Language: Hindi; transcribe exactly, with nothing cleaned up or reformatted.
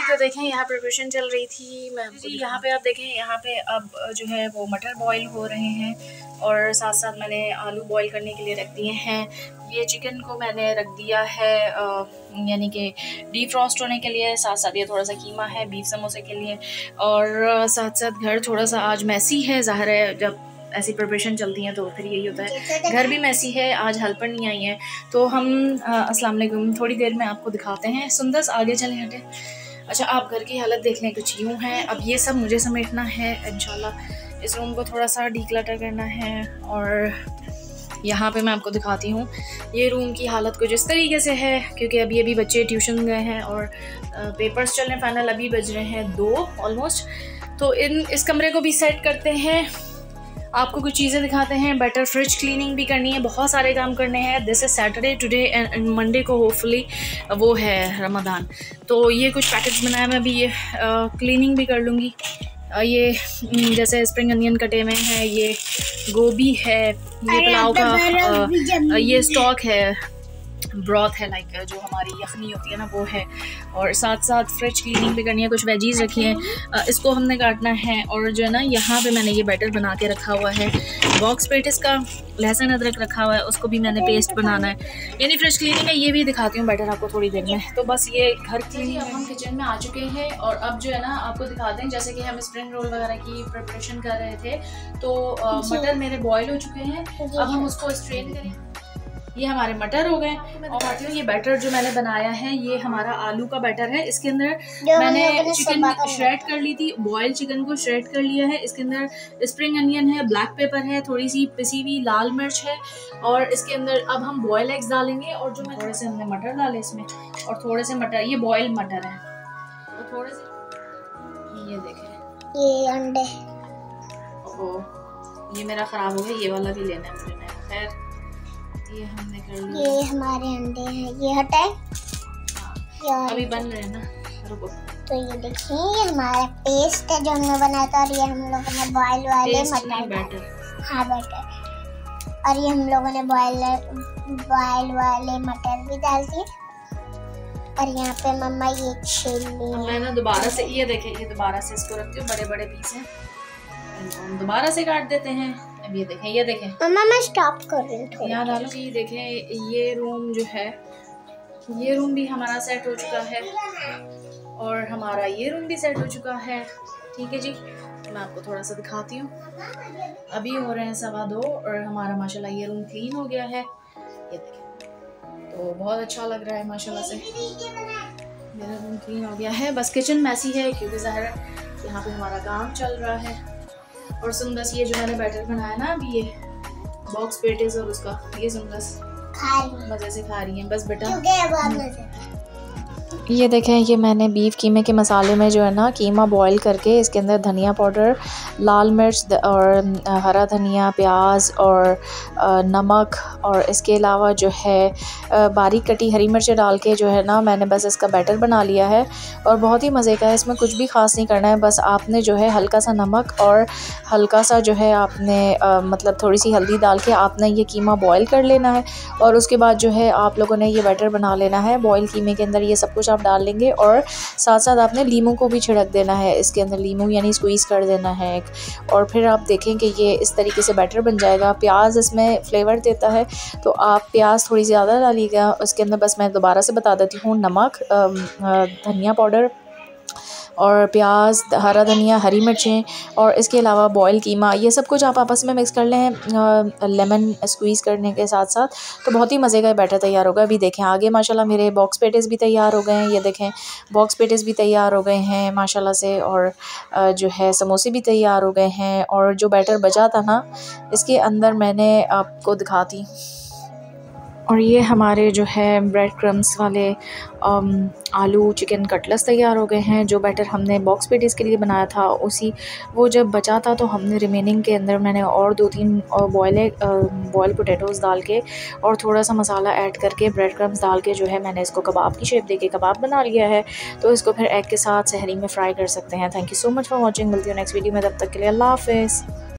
तो देखें यहाँ प्रिपरेशन चल रही थी। मैं जी यहाँ पे आप देखें, यहाँ पे अब जो है वो मटर बॉईल हो रहे हैं और साथ साथ मैंने आलू बॉईल करने के लिए रख दिए हैं। ये चिकन को मैंने रख दिया है यानी कि डीफ्रॉस्ट होने के लिए। साथ साथ ये थोड़ा सा कीमा है बीफ समोसे के लिए। और साथ साथ घर थोड़ा सा आज मैसी है, ज़ाहिर है जब ऐसी प्रिपरेशन चलती हैं तो फिर यही होता है। घर भी मैसी है, आज हेल्पर नहीं आई है तो हम अस्सलाम वालेकुम थोड़ी देर में आपको दिखाते हैं। सुंदर आगे चले हटे। अच्छा आप घर की हालत देख लें, कुछ यूँ है। अब ये सब मुझे समेटना है इंशाल्लाह। इस रूम को थोड़ा सा डीक्लटर करना है और यहाँ पे मैं आपको दिखाती हूँ ये रूम की हालत कुछ इस तरीके से है, क्योंकि अभी अभी बच्चे ट्यूशन गए हैं और पेपर्स चल रहे हैं फाइनल। अभी बज रहे हैं दो ऑलमोस्ट। तो इन इस कमरे को भी सेट करते हैं, आपको कुछ चीज़ें दिखाते हैं। बेटर फ्रिज क्लीनिंग भी करनी है, बहुत सारे काम करने हैं। This is Saturday today and Monday को होपफुली वो है रमज़ान। तो ये कुछ पैकेट्स बनाया, मैं अभी ये क्लीनिंग भी कर लूँगी। ये जैसे स्प्रिंग अनियन कटे हुए हैं, ये गोभी है, ये पुलाव का ये स्टॉक है, ब्रॉथ है लाइक जो हमारी यखनी होती है ना वो है। और साथ साथ फ्रिज क्लीनिंग भी करनी है, कुछ वेजीज रखी हैं, इसको हमने काटना है। और जो है ना यहाँ पे मैंने ये बैटर बना के रखा हुआ है। बॉक्स पेटिस का लहसुन अदरक रखा हुआ है, उसको भी मैंने पेस्ट बनाना है। यानी फ्रिज क्लीनिंग है, ये भी दिखाती हूँ बैटर आपको थोड़ी देर में। तो बस ये घर क्लीनिंग। अब हम किचन में आ चुके हैं और अब जो है ना आपको दिखाते हैं, जैसे कि हम स्प्रिंग रोल वगैरह की प्रिपरेशन कर रहे थे तो मटर मेरे बॉयल हो चुके हैं। अब हम उसको स्ट्रेन करें। ये हमारे मटर हो गए। मैं दिखाती हूँ ये बैटर जो मैंने बनाया है, ये हमारा आलू का बैटर है। इसके अंदर मैंने चिकन श्रेड कर ली थी, बॉयल चिकन को श्रेड कर लिया है। इसके अंदर स्प्रिंग अनियन है, ब्लैक पेपर है, थोड़ी सी पिसी हुई लाल मिर्च है। और इसके अंदर अब हम बॉयल एग्स डालेंगे और जो मैं थोड़े से हमने मटर डाले इसमें और थोड़े से मटर, ये बॉयल मटर है। और थोड़े से ये देखें ये अंडे। ओह ये मेरा ख़राब हो गया, ये वाला भी लेना है मुझे। खैर ये हमने कर लिया। ये हमारे अंडे हैं, ये हटाए। हाँ, अभी बन रहे हैं ना, रुको। तो ये देखिए ये हमारा पेस्ट है जो हमने बनाया था और ये हम लोगों ने बॉयल वाले मटर बैटर। हाँ बैटर। और ये हम लोगों ने बॉयल बॉयल वाले मटर भी डाल दिए। और यहाँ पे मम्मा ये छील ली। मैं ना दोबारा से ये देखें, ये दोबारा से इसको रखती हूँ, बड़े बड़े पीस हैं, हम दोबारा से काट देते हैं। अब ये देखें, ये देखें मम्मा मैं स्टॉप कर रही हूँ यहाँ डालो जी। देखें ये रूम जो है, ये रूम भी हमारा सेट हो चुका है और हमारा ये रूम भी सेट हो चुका है। ठीक है जी, मैं आपको थोड़ा सा दिखाती हूँ। अभी हो रहे हैं सवा दो और हमारा माशाल्लाह ये रूम क्लीन हो गया है। ये देखें तो बहुत अच्छा लग रहा है माशाल्लाह से, मेरा रूम क्लीन हो गया है। बस किचन मैसी है क्योंकि ज़ाहिर है यहाँ पे हमारा काम चल रहा है। और सुंदस ये जो मैंने बैटर बनाया ना अभी, ये बॉक्स पेटिस और उसका, ये सुंदस मज़े से खा रही है बस बेटा। ये देखें ये मैंने बीफ कीमे के मसाले में जो है ना कीमा बॉईल करके इसके अंदर धनिया पाउडर, लाल मिर्च और हरा धनिया, प्याज और नमक और इसके अलावा जो है बारीक कटी हरी मिर्चें डाल के जो है ना मैंने बस इसका बैटर बना लिया है। और बहुत ही मज़े का है, इसमें कुछ भी ख़ास नहीं करना है। बस आपने जो है हल्का सा नमक और हल्का सा जो है आपने आ, मतलब थोड़ी सी हल्दी डाल के आपने ये कीमा बॉईल कर लेना है। और उसके बाद जो है आप लोगों ने ये बैटर बना लेना है। बॉयल कीमे के अंदर ये सब कुछ डाल लेंगे और साथ साथ आपने लीमू को भी छिड़क देना है इसके अंदर, लीमू यानी स्क्वीज़ कर देना है एक। और फिर आप देखें कि ये इस तरीके से बैटर बन जाएगा। प्याज इसमें फ्लेवर देता है तो आप प्याज थोड़ी ज़्यादा डालिएगा उसके अंदर। बस मैं दोबारा से बता देती हूँ, नमक, धनिया पाउडर और प्याज, हरा धनिया, हरी मिर्चें और इसके अलावा बॉयल कीमा, ये सब कुछ आप आपस में मिक्स कर लें लेमन स्क्वीज़ करने के साथ साथ। तो बहुत ही मज़े का बैटर तैयार होगा। अभी देखें आगे माशाल्लाह मेरे बॉक्स पेटिस भी तैयार हो गए हैं। ये देखें बॉक्स पेटिस भी तैयार हो गए हैं माशाल्लाह से। और जो है समोसे भी तैयार हो गए हैं। और जो बैटर बचा था ना इसके अंदर मैंने आपको दिखाती। और ये हमारे जो है ब्रेड क्रम्स वाले आलू चिकन कटलेट्स तैयार हो गए हैं। जो बैटर हमने बॉक्स पेटिस के लिए बनाया था उसी वो जब बचा था तो हमने रिमेनिंग के अंदर मैंने और दो तीन बॉयल बॉयल पोटैटोज़ डाल के और थोड़ा सा मसाला ऐड करके ब्रेड क्रम्स डाल के जो है मैंने इसको कबाब की शेप देके कबाब बना लिया है। तो इसको फिर एग के साथ सहरी में फ्राई कर सकते हैं। Thank you so much for watching. मिलती हूँ नेक्स्ट वीडियो में, तब तक के लिए अल्लाह हाफ़िज़।